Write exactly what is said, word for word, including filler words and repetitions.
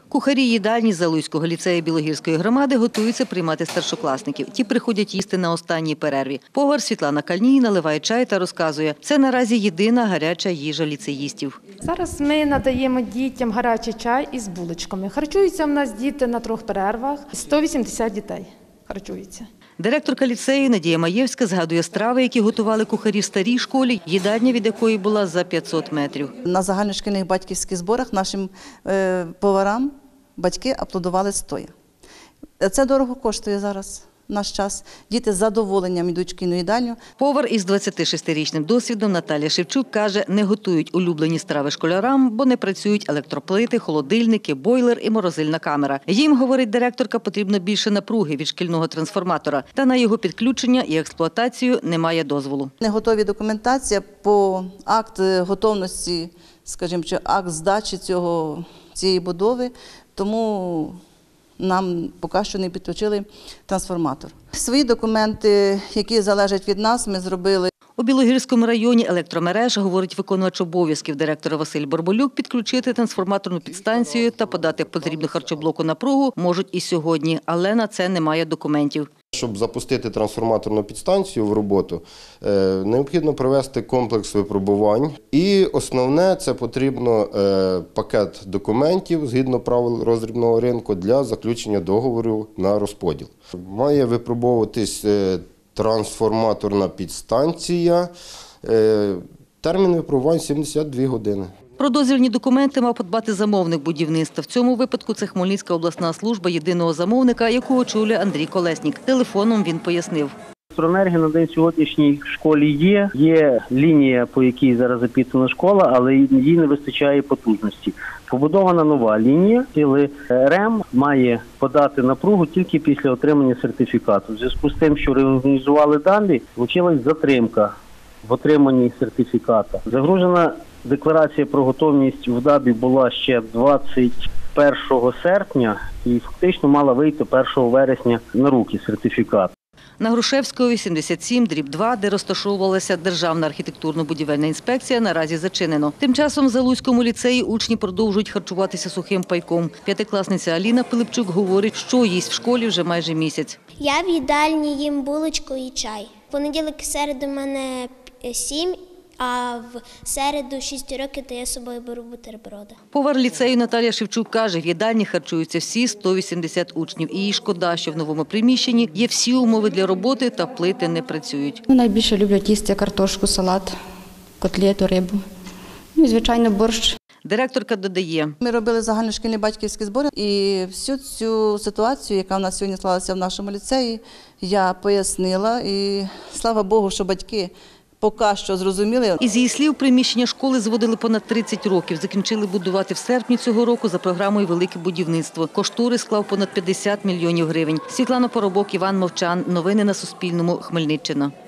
Кухарі їдальні Залузького ліцею Білогірської громади готуються приймати старшокласників. Ті приходять їсти на останній перерві. Повар Світлана Кальній наливає чай та розказує, це наразі єдина гаряча їжа ліцеїстів. Зараз ми надаємо дітям гарячий чай із булочками. Харчуються в нас діти на трьох перервах. сто вісімдесят дітей харчуються. Директорка ліцею Надія Маєвська згадує страви, які готували кухарі в старій школі, їдальня від якої була за п'ятсот метрів. На загальношкільних батьківських зборах нашим е, поварам батьки аплодували стоя. Це дорого коштує зараз. Наш час. Діти з задоволенням йдуть в шкільну їдальню. Повар із двадцятишестирічним досвідом Наталія Шевчук каже, не готують улюблені страви школярам, бо не працюють електроплити, холодильники, бойлер і морозильна камера. Їм, говорить директорка, потрібно більше напруги від шкільного трансформатора. Та на його підключення і експлуатацію немає дозволу. Не готові документація по акт готовності, скажімо, чи акт здачі цього, цієї будови, тому нам поки що не підключили трансформатор. Свої документи, які залежать від нас, ми зробили. У Білогірському районі електромереж, говорить виконувач обов'язків директора Василь Борболюк, підключити трансформаторну підстанцію та подати потрібну харчоблоку напругу можуть і сьогодні, але на це немає документів. Щоб запустити трансформаторну підстанцію в роботу, необхідно провести комплекс випробувань. І основне – це потрібно пакет документів, згідно правил роздрібного ринку, для заключення договору на розподіл. Має випробовуватись трансформаторна підстанція. Термін випробувань – сімдесят дві години. Про дозвільні документи мав подбати замовник будівництва. В цьому випадку це Хмельницька обласна служба єдиного замовника, яку очолює Андрій Колеснік. Телефоном він пояснив. Електроенергія на день сьогоднішній в школі є. Є лінія, по якій зараз запітана школа, але їй не вистачає потужності. Побудована нова лінія, але РЕМ має подати напругу тільки після отримання сертифікату. В зв'язку з тим, що реорганізували далі, вийшла затримка в отриманні сертифіката. Загружена декларація про готовність в ДАБі була ще двадцять першого серпня і фактично мала вийти першого вересня на руки сертифікат. На Грушевського, вісімдесят сім, дріб два, де розташовувалася Державна архітектурно-будівельна інспекція, наразі зачинено. Тим часом в Залузькому ліцеї учні продовжують харчуватися сухим пайком. П'ятикласниця Аліна Пилипчук говорить, що їсть в школі вже майже місяць. Я в їдальні їм булочку і чай. В понеділок і середу в мене сім, а в середу шість років, то я з собою беру бутерброди. Повар ліцею Наталія Шевчук каже, в їдальні харчуються всі сто вісімдесят учнів. І їй шкода, що в новому приміщенні є всі умови для роботи та плити не працюють. Найбільше люблять їсти картошку, салат, котлету, рибу. Ну і, звичайно, борщ. Директорка додає. Ми робили загальношкільні батьківські збори і всю цю ситуацію, яка в нас сьогодні склалася в нашому ліцеї, я пояснила. І слава Богу, що батьки поки що зрозуміли. Із її слів, приміщення школи зводили понад тридцять років. Закінчили будувати в серпні цього року за програмою «Велике будівництво». Кошторис склав понад п'ятдесят мільйонів гривень. Світлана Поробок, Іван Мовчан. Новини на Суспільному. Хмельниччина.